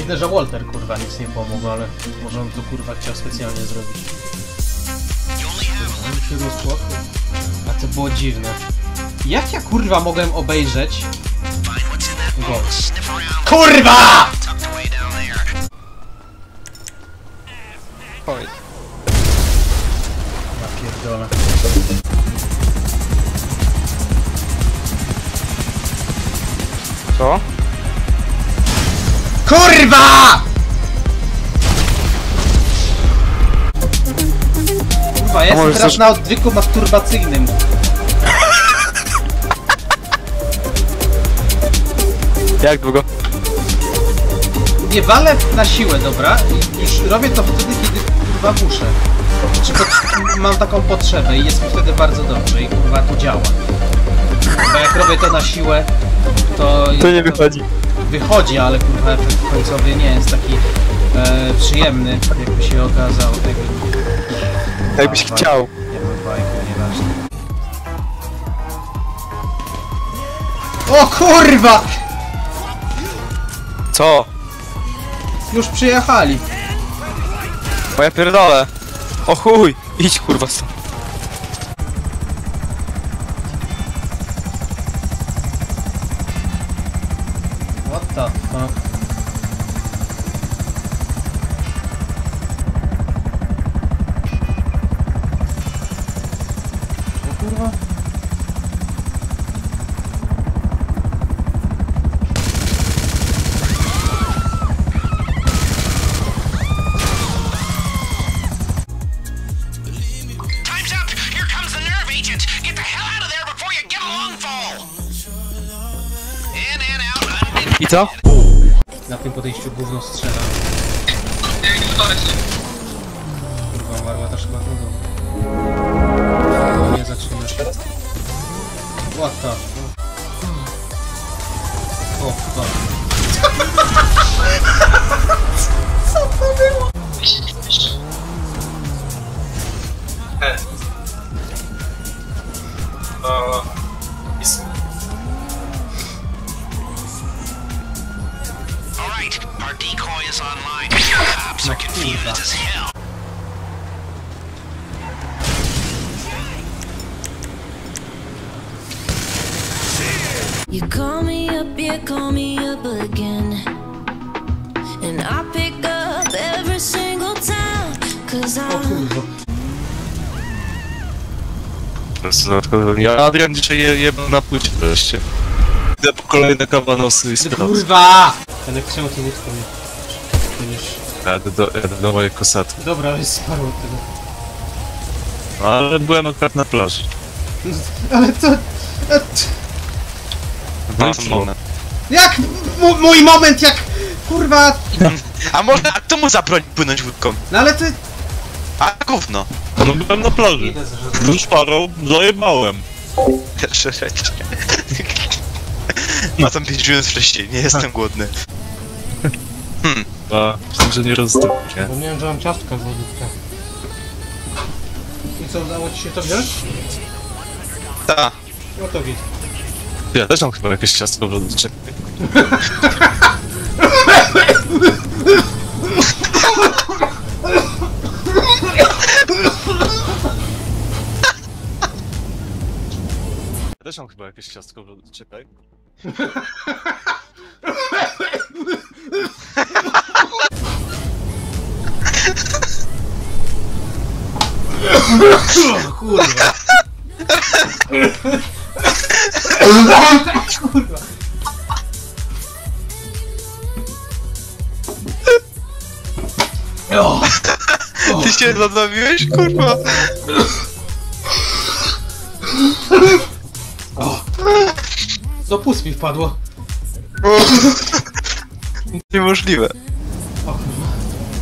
Dziwne, że Walter kurwa nic nie pomógł, ale może on to kurwa chciał specjalnie zrobić. Kurwa, on się rozpłakał. A to było dziwne. Jak ja kurwa mogłem obejrzeć go? KURWA! Oj. Ja pierdolę. Co? KURWA! Kurwa, ja jestem teraz na odwyku masturbacyjnym. Jak długo? Nie walę na siłę, dobra? I już robię to wtedy, kiedy kurwa muszę. Czy mam taką potrzebę i jest mi wtedy bardzo dobrze i kurwa to działa. Bo jak robię to na siłę, to nie wychodzi. Wychodzi, ale kurwa efekt końcowy nie jest taki przyjemny, jakby się okazało. Jakbyś chciał. Nie mam bajku, nieważne. O kurwa! Co? Już przyjechali. O ja pierdolę. O chuj! Idź kurwa stąd. What the fuck? O kurwa? I co? Na tym podejściu gówno strzela. Kurwa, umarła też chyba drugą. Nie zaczyna się. What the fuck? O fuck. Co to było? Our decoy is online. Cops are confused as hell. You call me up again. And I pick up every single time. Cause O kurwa. Ja Adrian dzisiaj jebał na płycie wreszcie. Idę po kolejne kawanosy i sprawdzę. Kurwa! Ale czemu ty łódką nie... Jadę do mojej kosatki. Dobra, ale sparło tego. Ale byłem akurat na plaży. Ale to... Moment. Jak mój moment, jak... Kurwa... A można kto mu zabroni płynąć łódką? No ale ty... A gówno. No byłem na plaży. Już parą zajebałem. Pierwsza rzecz. Ma tam 5 minut wcześniej, nie jestem głodny. A, myślę, że nie rozumiem. Zapomniałem, że mam ciastka w lodówce. I co, udało ci się to wziąć? Ta. No to widz. Ja też mam chyba jakieś ciastko w lodówce. Ja też mam chyba jakieś ciastko w lodówce. Czekaj. Kurwa. Kurwa. O. Ty się zabawiłeś, kurwa? O. Do pust mi wpadło. Niemożliwe. O kurwa.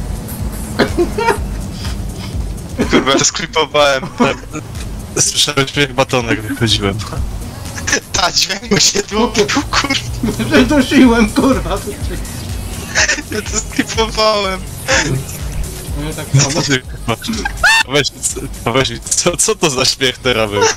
Kurwa, to sklipowałem. Słyszałem śmiech batonek, wychodziłem. Ta dźwięk się długo, kurwa. Przeduszyłem, kurwa. Ja to sklipowałem. No tak Weź, co to za śmiech teraz był?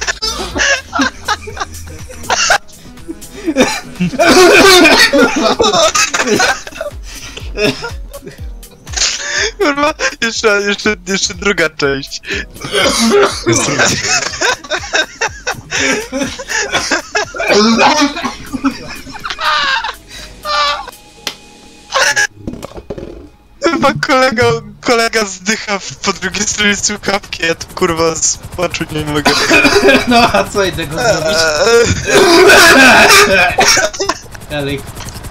Kurwa, jeszcze druga część. Jest druga. Chyba kolega zdycha po drugiej stronie słuchawki, ja tu kurwa z płaczu nie mogę. No a co idę go zrobić? Dalej.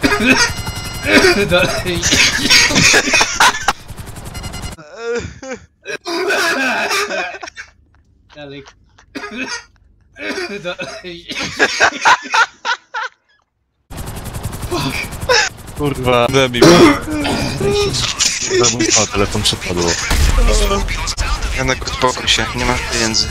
Dalej. Dalej. Dalej. Kurwa, debil. Na telefon przepadło. Janek, uspokój się, nie masz pieniędzy.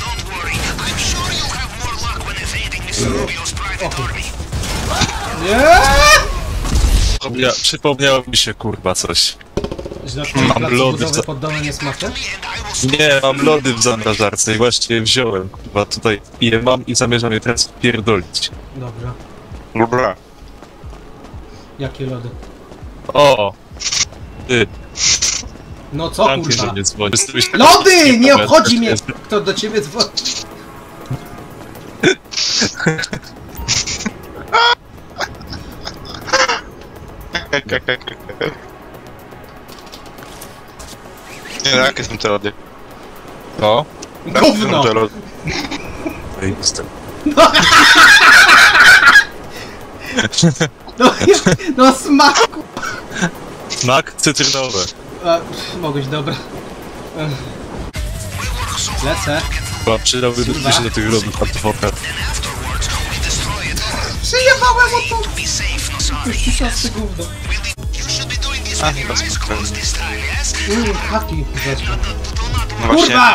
Nie! Przypomniało mi się kurwa coś. Mam lody pod domem jest macie? Nie, mam lody w zamrażarce i właśnie je wziąłem. Kurwa tutaj je mam i zamierzam je teraz pierdolić. Dobra. Dobra. Jakie lody? O! Ty, No co Frankie kurwa? do mnie dzwoni. Lody! Nie obchodzi mnie! Kto do ciebie dzwoni? Nie, jakie są te lody? No? Gówno! Te lody. Ej, jestem. No smaku! Smak cytrynowy. A, mogłeś, dobra. Lecę. Chyba przydałby Kurwa. się do tych lodów adwokat. Przyjebałem o to! Piszący gówno. A, chyba spokojnie. Haki wezmę. No właśnie. Kurwa!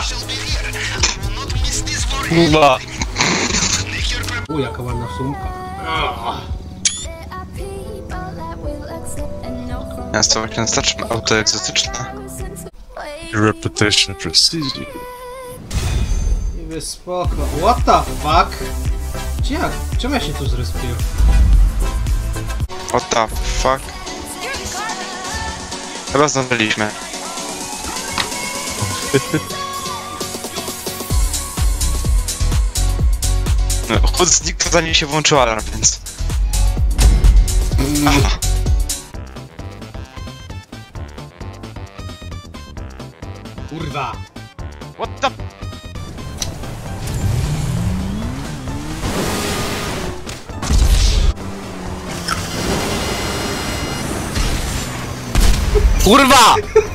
Kurwa! Jaka ładna sumka. Ja z tobą się znaczmy auto egzotyczne. Reputation precision. Niby spoko. What the fuck? Gdzie jak? Czemu ja się tu zrespiłem? What the fuck? Chyba zdążyliśmy. No, chód znikł zanim się włączył alarm, więc... Aha. Kurwa! What the... Kurwa!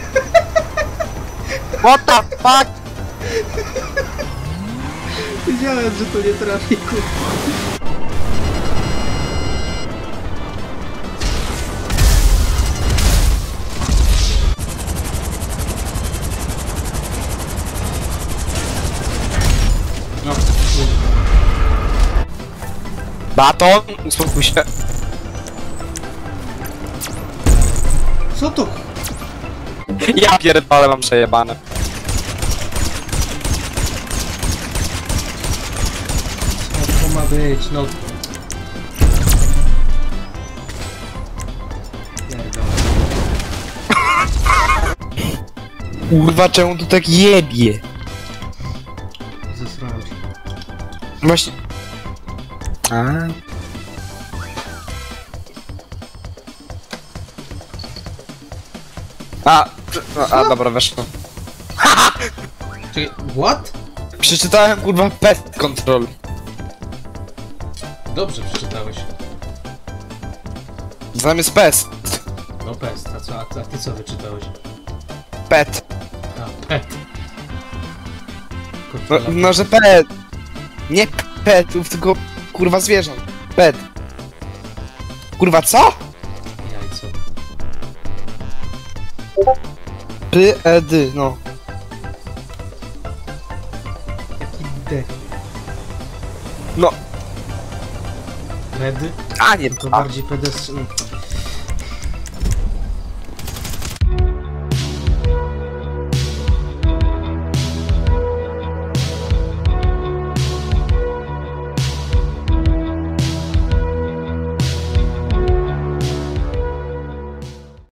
What the fuck? Wiedziałem, że to nie trafi, kurwa. No, Baton? Uspokój się. co to? Ja pierdolę, mam przejebane. Co to ma być? No. Pierdolę. Kurwa, czemu tu tak jebie? Zesrałem się. Właśnie... A, dobra, weszło. Czekaj, what? Przeczytałem kurwa pest control. Dobrze przeczytałeś. Zamiast pest. No pest, a ty co wyczytałeś? Pet. A, pet. No, no że pet. Nie petów, tylko kurwa zwierząt. Pet. Kurwa co? Jajco. P-E-D, no. Jaki D? No. Pedy? A nie, To a, bardziej pedestrzen.